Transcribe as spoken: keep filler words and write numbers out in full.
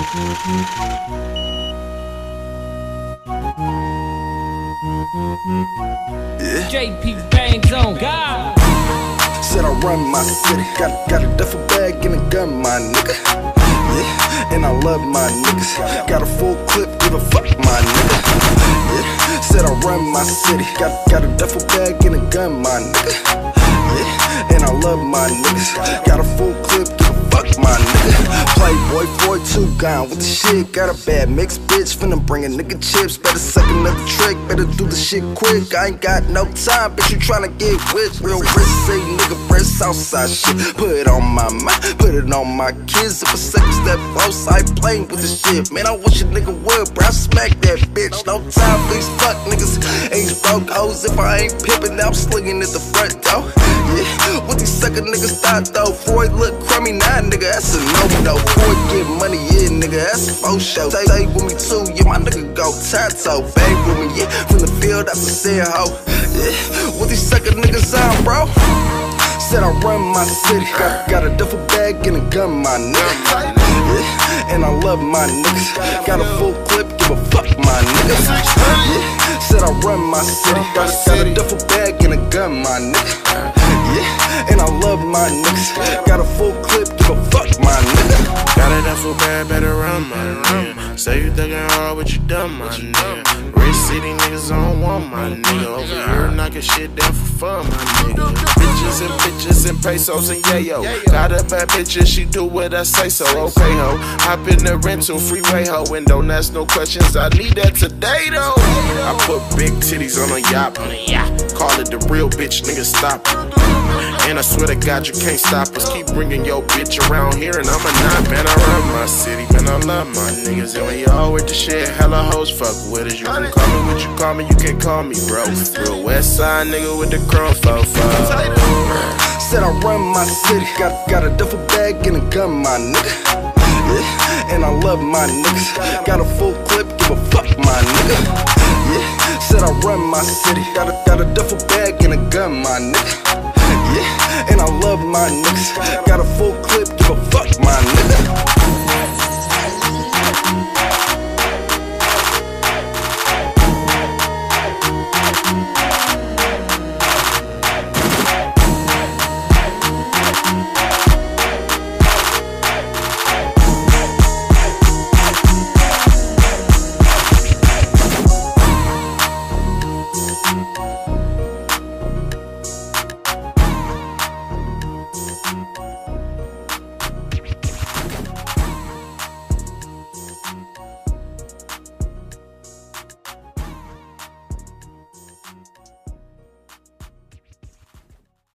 Yeah. J P Bangs on God. Said I run my city. Got, got a duffel bag and a gun, my nigga. Yeah, and I love my niggas. Got a full clip, give a fuck, my nigga. Yeah, said I run my city. Got, got a duffel bag and a gun, my nigga. Yeah, and I love my niggas. Got a full clip, give a fuck, my nigga. Playboy four two gone with the shit. Got a bad mix, bitch. Finna bring a nigga chips. Better suck another trick. Better do the shit quick. I ain't got no time, bitch. You tryna get with real rich, say nigga, fresh Southside shit. Put it on my mind, put it on my kids. If a second step close, I ain't playing with this shit. Man, I wish a nigga would, bro. I smack that bitch. No time for these fuck niggas. Ain't broke hoes. If I ain't pimpin', I'm slinging at the front door. Yeah, what these sucker niggas thought though? Freud look crummy now, nigga. That's a no-no. Freud get money, yeah, nigga. That's a faux show. Stay, stay with me too, yeah. My nigga go tattoo. Bang with me, yeah. From the field, that's a sad hoe. Yeah, what these sucker niggas on, bro? Said I run my city. Got, got a duffel bag and a gun, my nigga. Yeah, and I love my niggas. Got a full clip, give a fuck, my niggas. Yeah, said I run my city. Got, got a duffel bag and a gun, my nigga. Yeah, and I love my niggas. Got a full clip, give a fuck, my nigga. Got a duffel bag, better run, my nigga. Say you thinking hard, what you done, my nigga. Rich city niggas don't want my nigga. Over here knocking shit down for fun, my nigga. Bitches and bitches and pesos and yayo. Got a bad bitch and she do what I say so. Okay ho, hop in the rental freeway ho, and don't ask no questions. I need that today though. I put big titties on a yacht, call it the real bitch, nigga stop it. And I swear to God you can't stop us. Keep bringing your bitch around here and I'm a nine. Man, I run my city, man, I love my niggas. And when y'all with the shit, hella hoes fuck with us. You can call me what you call me, you can call me bro. Real west side nigga with the chrome fofo. Said I run my city. Got, got a duffel bag and a gun, my nigga. Yeah, and I love my niggas. Got a full clip, give a fuck, my nigga. Yeah, said I run my city. Got a, got a duffel bag and a gun, my nigga. Yeah, and I love my niggas. Got a full clip, give a fuck, my nigga.